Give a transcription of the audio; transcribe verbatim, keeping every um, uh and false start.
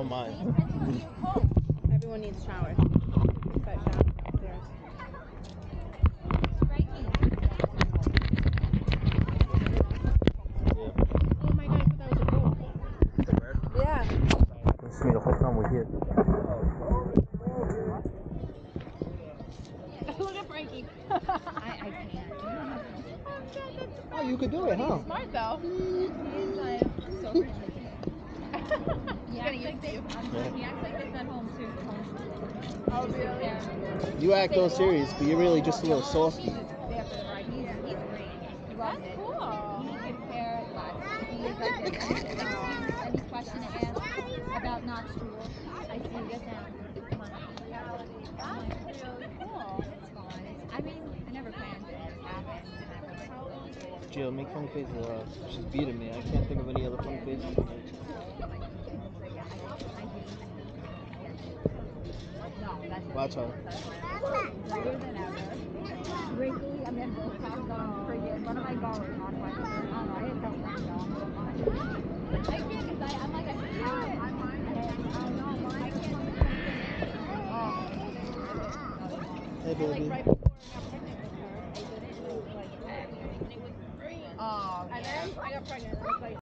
don't mind. Everyone needs a shower. But down upstairs. Oh my god, I thought that was a bull. Yeah. This me the whole time we're here. Look at Frankie. I, I can't. Oh, you could do it, huh? Smart though. He's like so ridiculous. He acts like this. He acts like this at home too. Oh really? You act all serious, but you're really just a little softy. He's, he's great. He loves That's it. cool. He could care less. He is like this. So, any question to ask about not school, I see you get down. Come on. That's really cool. It's fine. I mean, I never planned it. It just happened. And I was like, Jill, make funny faces. Uh, she's beating me. I can't think of any other funny faces to make. Watch her. Later than ever. Wrigley, I mean, um, friggin' one of my goers on my, I don't know, I had felt like that. I can't, because I'm like, I can't do it. I'm fine. I know, mine, I can't do it. Hey, baby. Like right before I got pregnant with her, I did it and it was like, and it was great. Oh, And yeah. then I got pregnant and it was like,